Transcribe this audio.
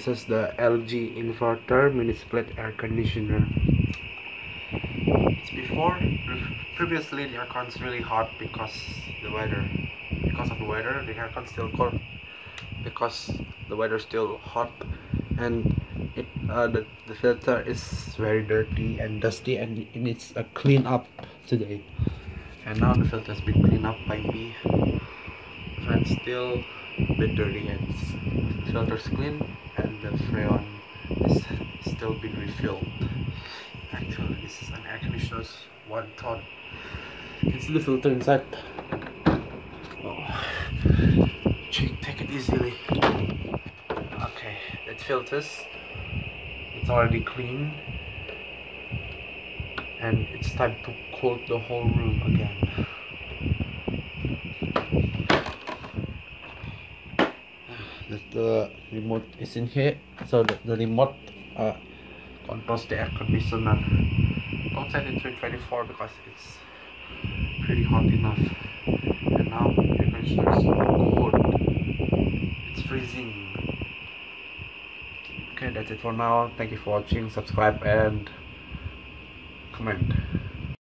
This is the LG Inverter mini split air conditioner. Previously the aircon's really hot because of the weather. The aircon's still cold because the weather's still hot, and the filter is very dirty and dusty, and it needs a clean up today. And now the filter has been cleaned up by me, but it's still a bit dirty. And the filter's clean, and the freon is still being refilled. Actually, this is an air conditioner's 1 ton. You can see the filter inside. Oh, take it easily. Okay, it filters. It's already clean, and it's time to cool the whole room again. The remote is in here, so the remote controls the air conditioner. Don't set it to 24 because it's pretty hot enough. And now the air conditioner is cold. It's freezing. Okay, that's it for now. Thank you for watching. Subscribe and comment.